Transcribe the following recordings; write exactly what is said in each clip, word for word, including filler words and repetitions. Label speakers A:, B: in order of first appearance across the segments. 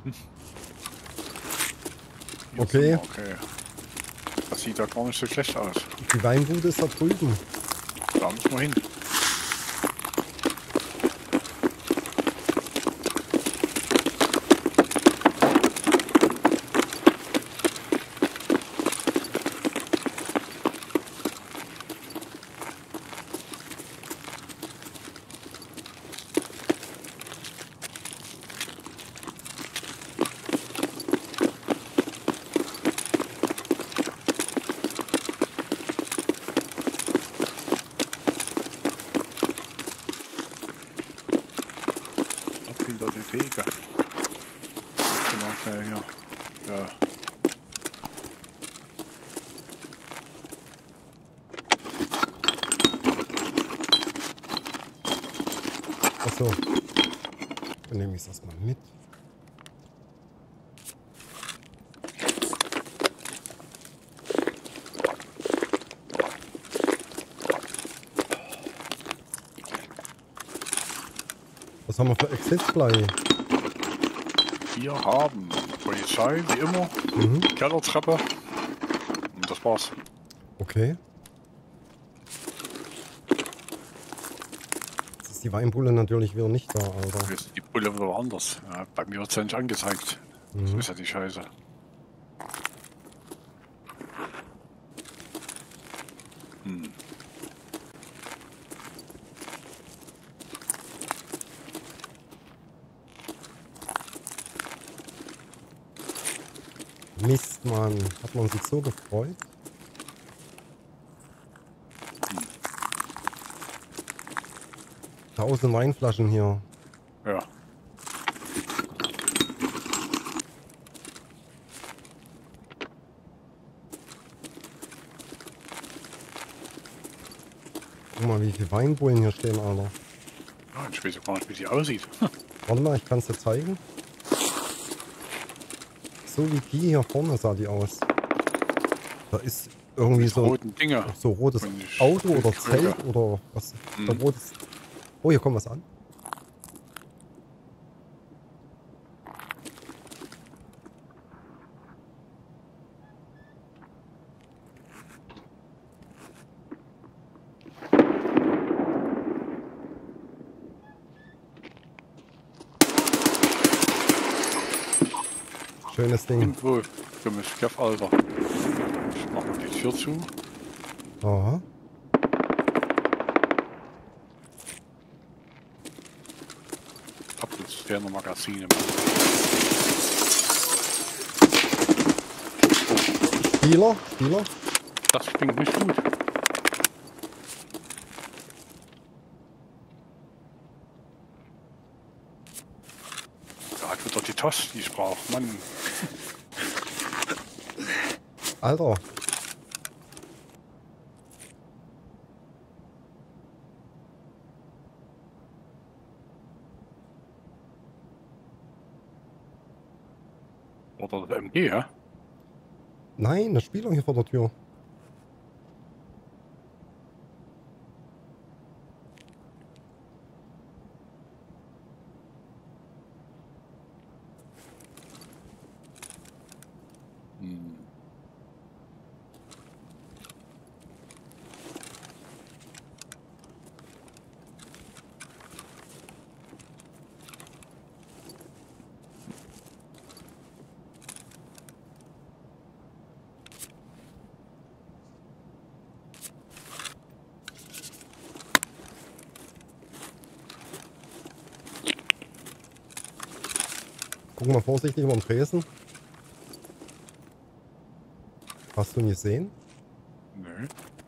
A: Okay.
B: Okay. Das sieht ja gar nicht so schlecht aus.
A: Die Weinbude ist da drüben.
B: Da müssen wir hin. Wieder die Wege. Mal schnell hier. Ja.
A: Achso. Dann nehme ich es erstmal mit. Was haben wir für Exitblei?
B: Wir haben Polizei, wie immer,
A: Mhm.
B: Kellertreppe und das war's.
A: Okay. Jetzt ist die Weinbulle natürlich wieder nicht da, Alter.
B: Jetzt ist die Bulle wieder anders. Ja, bei mir wird es ja nicht angezeigt.
A: Mhm.
B: Das ist ja die Scheiße. Hm.
A: Mist, Mann. Hat man sich so gefreut? Tausend Weinflaschen hier.
B: Ja.
A: Guck mal, wie viele Weinbullen hier stehen, Alter.
B: Ja, ich weiß gar nicht, wie die aussieht.
A: Warte mal, ich kann es dir zeigen. So wie die hier vorne sah die aus. Da ist irgendwie so,
B: roten Dinge.
A: so rotes
B: Und ich-
A: Auto oder
B: ich Kröger.
A: Zelt oder was.
B: Mhm.
A: Da rotes. Oh, hier kommt was an. Schönes Ding.
B: Irgendwo. Dummes Skeff, Alter. Ich mach mal die Tür zu.
A: Aha.
B: Hab jetzt keine Magazine mehr.
A: Spieler, Spieler.
B: Das klingt nicht gut. Da hat wieder die Tasse, die ich brauche. Mann.
A: Alter.
B: Oder das M G, ja?
A: Nein, eine Spieler hier vor der Tür.
B: Hm.
A: Guck mal vorsichtig über den Tresen. Hast du ihn gesehen?
B: Nö.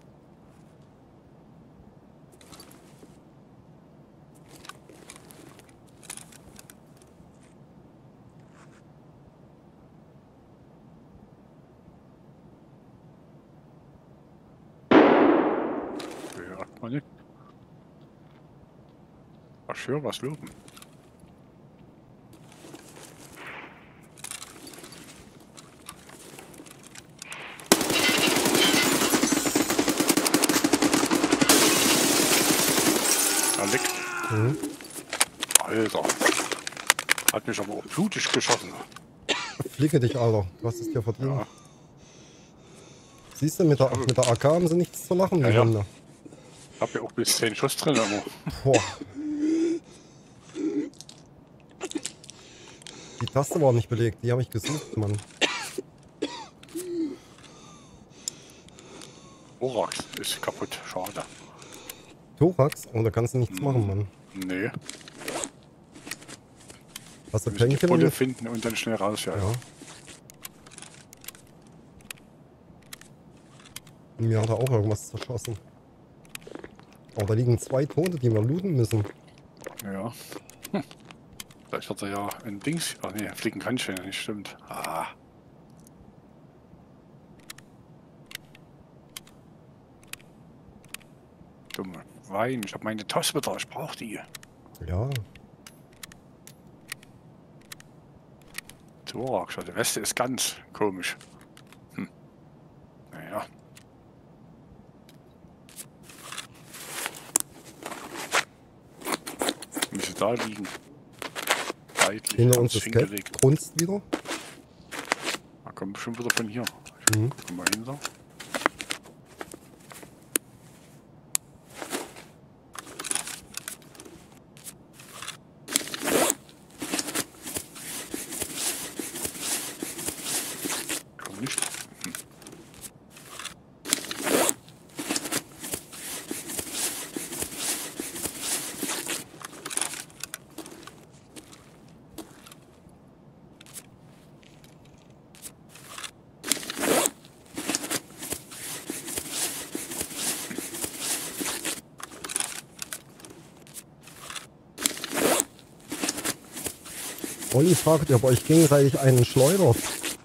B: Hört man nicht. Ach, ich höre was loben. Da liegt.
A: Mhm.
B: Alter. Hat mich aber auch blutig geschossen.
A: Flicke dich, Alter. Du hast es dir verdient.
B: Ja.
A: Siehst du, mit der,
B: habe-
A: mit der A K haben sie nichts zu lachen,
B: Ja,
A: die
B: ja.
A: Hunde.
B: Hab ja auch bis zehn Schuss drin, aber
A: Boah. Die Taste war nicht belegt, die habe ich gesucht, Mann.
B: Thorax ist kaputt. Schade.
A: Thorax? Oh, da kannst du nichts
B: Hm.
A: machen, Mann.
B: Nee.
A: Hast du
B: Wir müssen die
A: Painkiller
B: Pulle
A: mit?
B: finden und dann schnell raus, ja.
A: Ja.
B: ja.
A: Mir hat er auch irgendwas zerschossen. Oh, da liegen zwei Tote, die wir looten müssen.
B: Ja. Hm. Vielleicht hat er ja ein Dings. Ach nee, fliegen kann ich ja nicht, stimmt. Ah. Dumme Wein. Ich habe meine Tasse wieder, ich brauche die.
A: Ja.
B: Thorax, also der Weste ist ganz komisch. Hm. Naja. Müsste da liegen. Seitlich.
A: Hinter
B: ganz
A: uns ist
B: hingelegt.
A: Geld. Kunst wieder.
B: Da kommt bestimmt wieder von hier.
A: Mhm.
B: Guck mal hinter. Komm nicht. Hm.
A: Olli fragt, ob euch gegenseitig einen schleudert.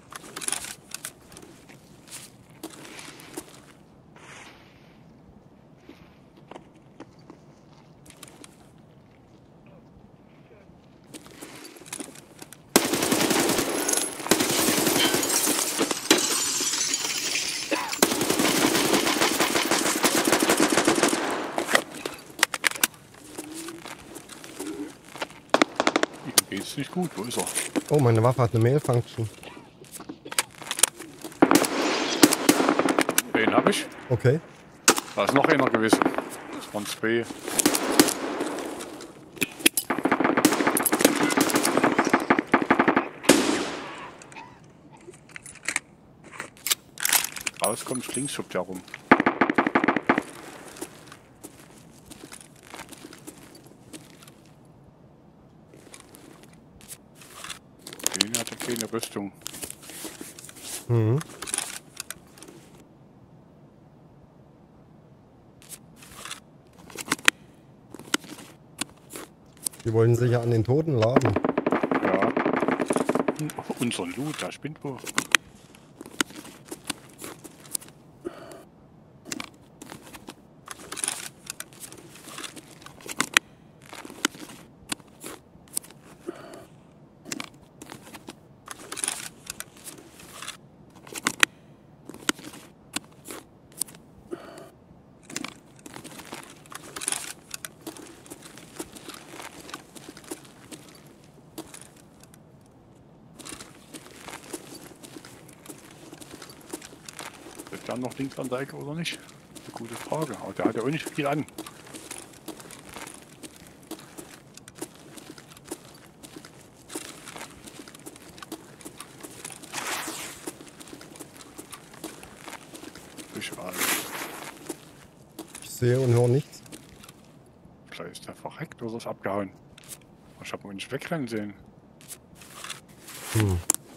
B: Ihm geht's nicht gut. Wo ist er?
A: Oh, meine Waffe hat eine Mail-Function.
B: Den hab ich.
A: Okay.
B: Da ist noch einer gewesen. Das waren zwei. Rauskommst links, schubbt ja rum. Den hatte keine Rüstung.
A: Mhm. Die wollen sich ja an den Toten laden.
B: Ja. Unser Loot, da spinnt wo. Ist dann noch links an der Ecke oder nicht? Eine gute Frage. Aber der hat ja auch nicht viel an. Ich weiß.
A: Ich sehe und höre nichts.
B: Vielleicht ist der verreckt oder ist abgehauen. Ich habe ihn nicht wegrennen sehen.
A: Hm.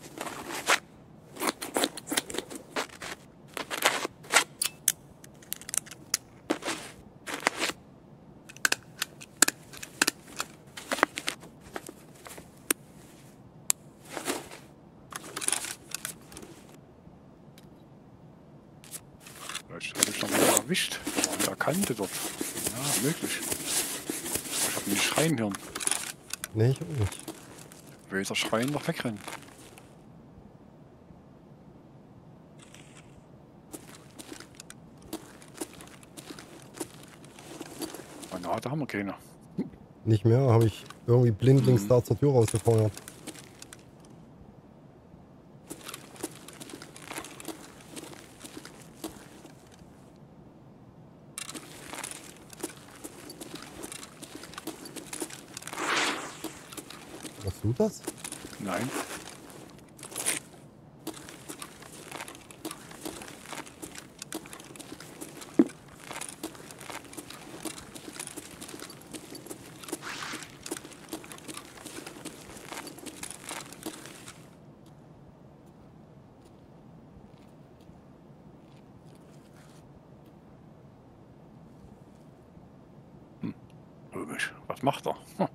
B: Vielleicht habe ich noch mal erwischt. War an der Kante dort. Ja, möglich. Aber ich habe ihn nicht schreien hören.
A: Nee, ich auch nicht.
B: Weder schreien noch wegrennen. Na, da haben wir keine.
A: Nicht mehr, habe ich irgendwie blindlings
B: Mhm.
A: da zur Tür rausgefeuert. Warst du das?
B: Nein. Hm. Komisch. Was macht er? Hm.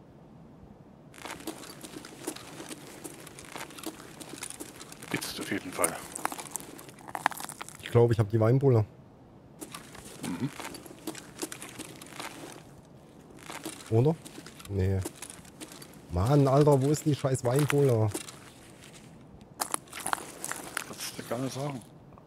B: Jetzt auf jeden Fall.
A: Ich glaube, ich habe die Weinbulle.
B: Mhm.
A: Oder? Nee. Mann, Alter, wo ist die scheiß Weinbulle?
B: Kannst du dir gerne sagen.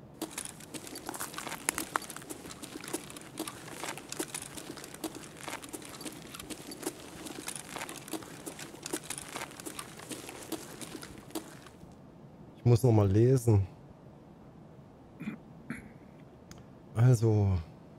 A: Ich muss noch mal lesen. Also.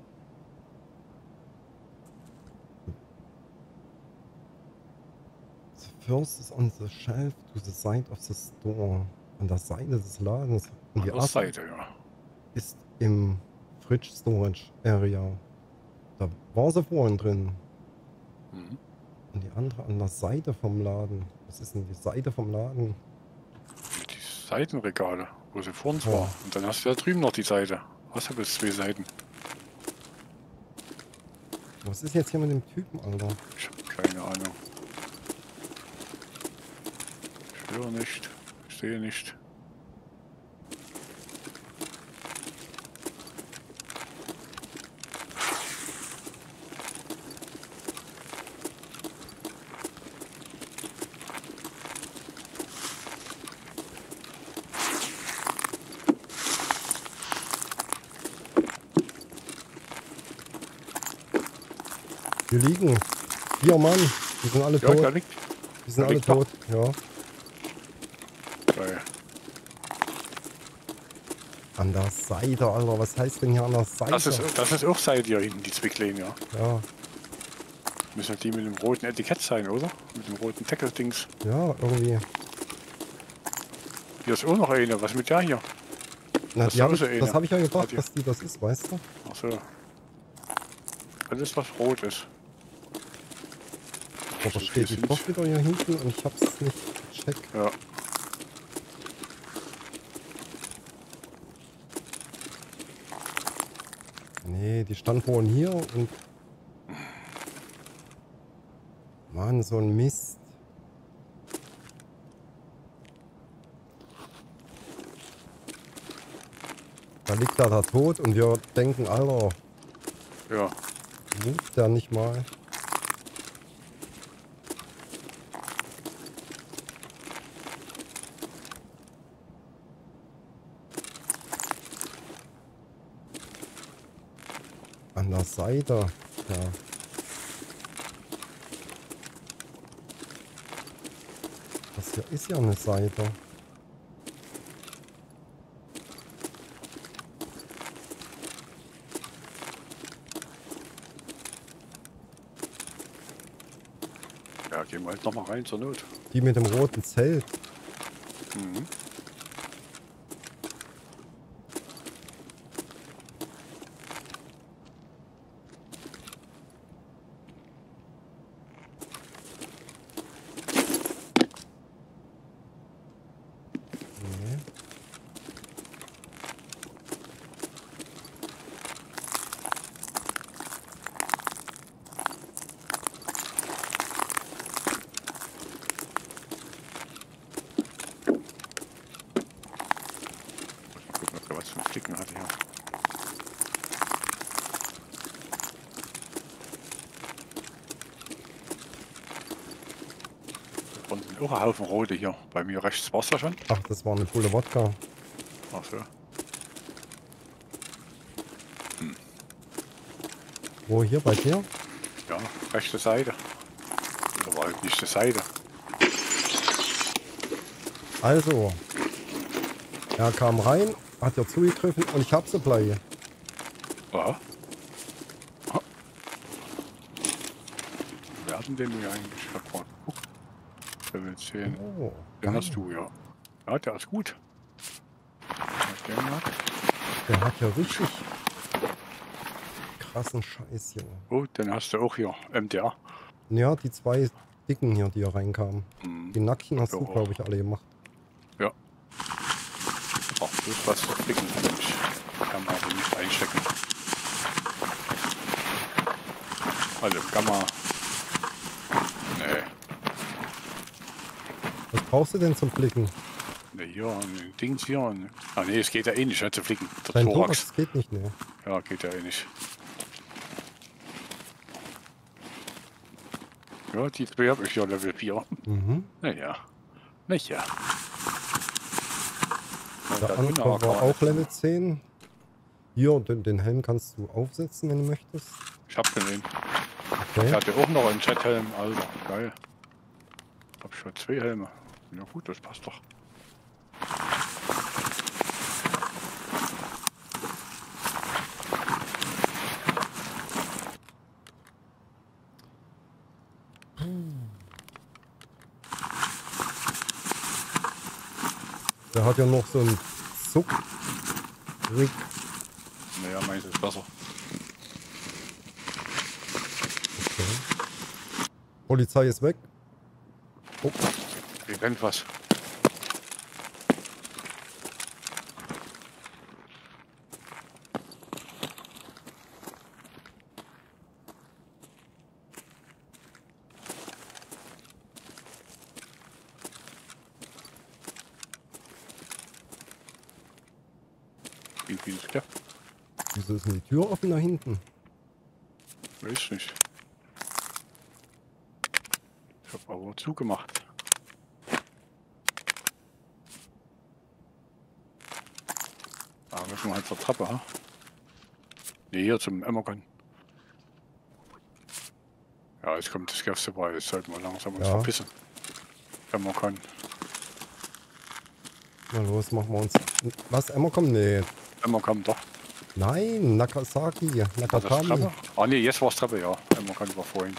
A: The first is on the shelf to the side of the store. An der Seite des Ladens. Und
B: An
A: die
B: der
A: erste
B: Seite, ja.
A: ist im Fridge Storage Area. Da war sie vorhin drin.
B: Mhm.
A: Und die andere an der Seite vom Laden. Was ist denn die Seite vom Laden?
B: Die Seitenregale, wo sie vor uns
A: Oh.
B: war. Und dann hast du da drüben noch die Seite. Hast du bis zwei Seiten?
A: Was ist jetzt hier mit dem Typen, Alter?
B: Ich habe keine Ahnung. Ich höre nicht. Ich sehe nicht.
A: Hier liegen vier Mann. Die sind alle
B: Ja, da
A: tot.
B: liegt.
A: Die sind
B: da
A: alle
B: liegt doch.
A: tot. Ja.
B: Geil.
A: An der Seite, Alter. Was heißt denn hier an der Seite?
B: Das ist, das ist auch Seite hier hinten, die zwei kleinen, ja.
A: Ja,
B: Müssen die mit dem roten Etikett sein, oder? Mit dem roten Deckel-Dings.
A: ja, irgendwie.
B: Hier ist auch noch eine. Was mit der hier?
A: Na,
B: Das
A: die
B: ist
A: hab
B: auch
A: ich,
B: so eine.
A: das habe ich ja gedacht,
B: Hat die-
A: dass die das ist, weißt du?
B: Ach so. Alles, was rot ist.
A: Aber
B: So
A: steht die
B: viel
A: doch
B: sind-
A: wieder hier hinten und ich hab's nicht gecheckt.
B: Ja.
A: Nee, die stand vorhin hier und... Mann, so ein Mist. Da liegt da der tot und wir denken, Alter,
B: Ja.
A: ruft der nicht mal. An der Seite, ja. Das hier ist ja eine Seite.
B: Ja, gehen wir halt nochmal rein zur Not.
A: Die mit dem roten Zelt.
B: Mhm.
A: Nee.
B: Mal gucken, ob er was zum Flicken hat hier. Da unten sind auch ein Haufen rote hier. Bei mir rechts war es ja schon.
A: Ach, das war eine Pulle Wodka.
B: Ach so.
A: Wo, hier bei dir?
B: Ja, rechte Seite. Das war halt nicht die Seite.
A: Also, er kam rein, hat ja zugegriffen und ich hab Supply.
B: Ja. Ah. Wer hat denn den hier eigentlich? Ich hab grad geguckt. Der will sehen.
A: Oh,
B: Den
A: geil.
B: hast du, ja. Ja, der ist gut. Was der hat?
A: Der hat ja richtig krassen Scheiß hier.
B: Oh, den hast du auch hier. M D R.
A: Ja, die zwei dicken hier, die hier reinkamen.
B: Hm.
A: Die Nackten hast
B: Ja,
A: du, glaube ich, alle gemacht.
B: Ja. Ach, bloß was verflicken kann ich. Kann man aber nicht einstecken. Also, Gamma. Nee.
A: Was brauchst du denn zum Flicken?
B: Ne, hier, ein Dings hier. ein- Ah, nee, es geht ja eh nicht, ne, zu flicken. Der
A: Dein
B: Thorax.
A: Thorax geht nicht, ne?
B: Ja, geht ja eh nicht. Ja, die zwei habe ich ja Level vier.
A: Mhm.
B: Naja. Nicht ja.
A: Der andere war auch Level zehn. Hier, den, den Helm kannst du aufsetzen, wenn du möchtest.
B: Ich hab gesehen.
A: Okay.
B: Ich hatte auch noch einen Chat-Helm, Alter. Geil. Hab schon zwei Helme. Ja gut, das passt doch.
A: Der hat ja noch so einen Zuck-Rig.
B: Naja, meins ist besser.
A: Okay. Polizei ist weg. Oh,
B: Ihr kennt was. Wie viel ist der?
A: wieso ist denn die Tür offen da hinten?
B: Weiß nicht. Ich hab aber zugemacht. Da müssen wir halt zur Treppe, ha? Ne, hier zum Emmergon. Ja, jetzt kommt das Gäste bei, jetzt sollten wir langsam uns
A: Ja.
B: verpissen. Emmergon.
A: Na los, machen wir uns. Was? Emma kommt? Nee.
B: Emmergon doch.
A: Nein, Nagasaki.
B: War das
A: Nakatami.
B: Treppe? Ah ne, jetzt war es Treppe, ja. Emmergon war vorhin.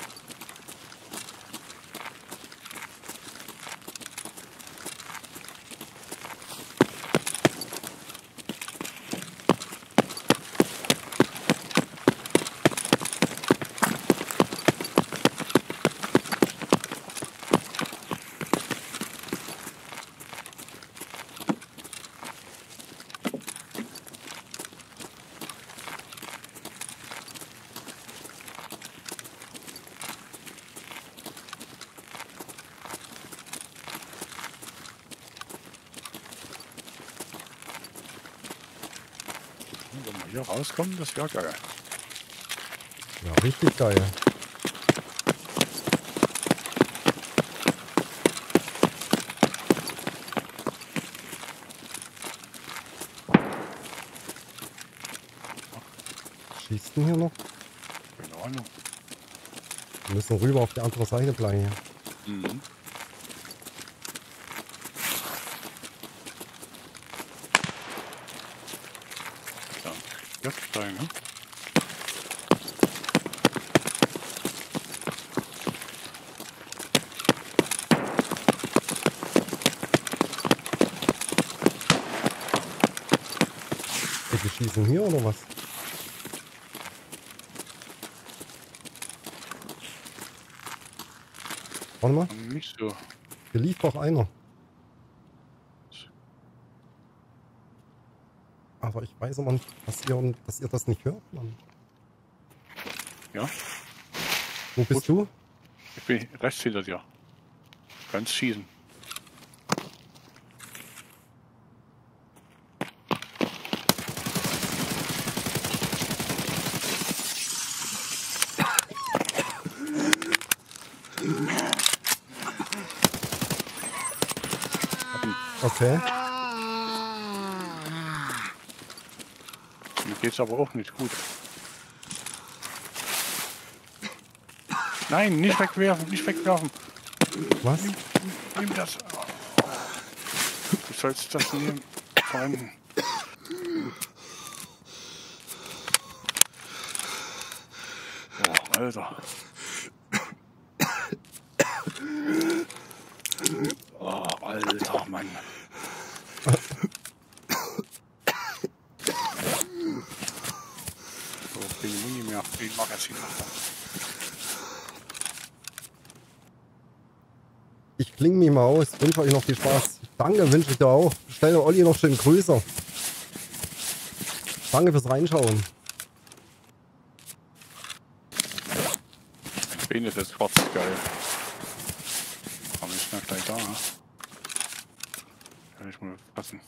B: Wenn wir hier rauskommen, das wäre geil.
A: Ja, richtig geil. Schießt denn hier noch?
B: Keine Ahnung.
A: Wir müssen rüber auf die andere Seite bleiben.
B: Mhm. Ja, jetzt steigen, ne?
A: Die schießen hier oder was? Warte mal,
B: Nicht so.
A: hier lief doch einer. Aber ich weiß aber nicht, dass ihr, dass ihr das nicht hört, Mann.
B: Ja,
A: Wo bist du?
B: ich bin rechts hinter dir. Ganz schießen.
A: Okay.
B: Mir geht's aber auch nicht gut. Nein, nicht wegwerfen, nicht wegwerfen.
A: Was?
B: Nimm, nimm das. Du sollst das nehmen. Verwenden. Oh, Alter. Oh, Alter, Mann. So, bin Muni mehr. Den Magazin noch.
A: Ich klinge mich mal aus. Wünsche euch noch viel Spaß. Danke, wünsche ich dir auch. Stell der Olli noch schön Grüße. Danke fürs Reinschauen.
B: Bin ist jetzt schwarz geil. Aber ich bin gleich da. Ne? Kann ich mal fassen.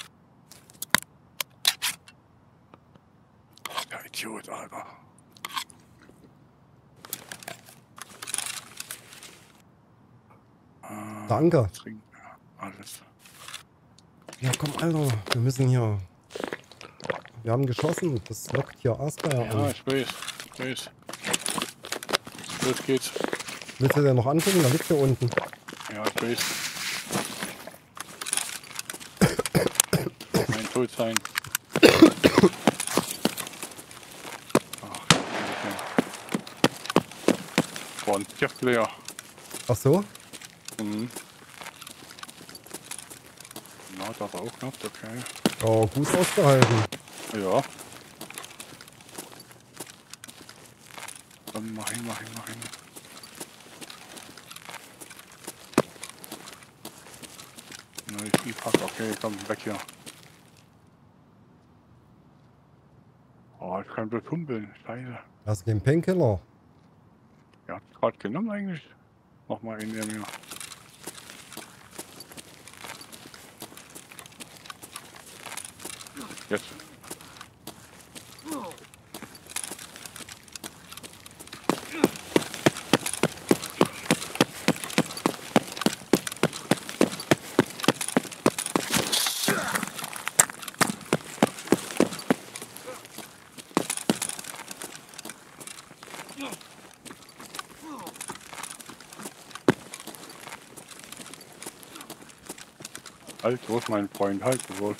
B: Der Idiot, Alter. Ah,
A: Danke.
B: trinken. Alles.
A: Ja, komm, Alter. Wir müssen hier... Wir haben geschossen. Das lockt hier Aasgeier
B: Ja,
A: an.
B: ich weiß. Ich weiß. Los geht's.
A: Willst du den noch angucken? Da liegt der unten.
B: Ja, ich weiß. Mein Tod sein. Ach, okay. War ein Tief leer.
A: Ach so?
B: Mhm. Na, das auch knapp, okay.
A: Oh, gut ausgehalten.
B: Ja. Dann mach hin, mach hin, mach hin. Na, ich die pack, okay, komm, weg hier. Oh, ich kann bloß humpeln, scheiße.
A: Hast du den Painkiller?
B: Ja, hat gerade genommen eigentlich. Nochmal in der mir. Jetzt. Halt durch, mein Freund, halt durch.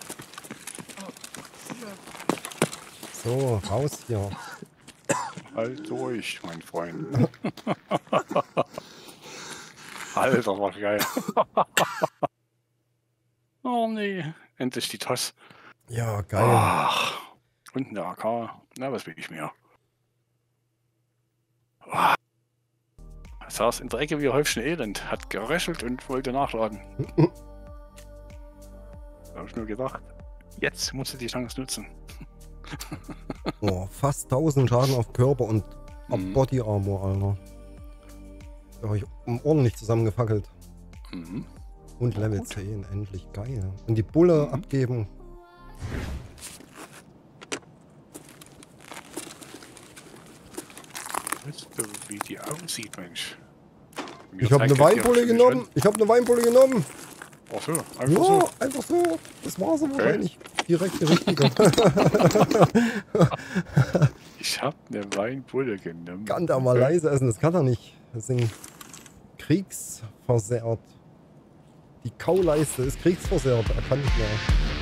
A: So, raus hier.
B: Halt durch, mein Freund. Alter, was geil. Oh nee, endlich die Tasse.
A: Ja, geil.
B: Ach, und eine A K. Na, was will ich mehr? Ah. Saß in der Ecke wie Häufchen Elend, hat geröchelt und wollte nachladen. Da habe ich nur gedacht, jetzt musst du die Chance nutzen.
A: Oh, fast tausend Schaden auf Körper und
B: Mhm.
A: Body Armor, Alter. Da habe ich ordentlich zusammengefackelt.
B: Mhm.
A: Und
B: Ja,
A: Level
B: gut.
A: zehn, endlich geil. Und die Bulle
B: Mhm.
A: abgeben.
B: Weißt du, wie die aussieht, Mensch? Mir
A: Ich habe eine
B: zeigt das hier
A: Weinbulle
B: schon
A: genommen.
B: an.
A: Ich habe eine Weinbulle genommen.
B: Ach so, einfach
A: Ja,
B: so.
A: einfach so. Das war sie
B: Okay.
A: wahrscheinlich. Direkt die richtige.
B: Ich habe eine Weinbulle genommen.
A: Kann der mal
B: Okay.
A: leise essen, das kann er nicht. Das sind kriegsversehrt. Die Kauleiste ist kriegsversehrt, er kann nicht mehr.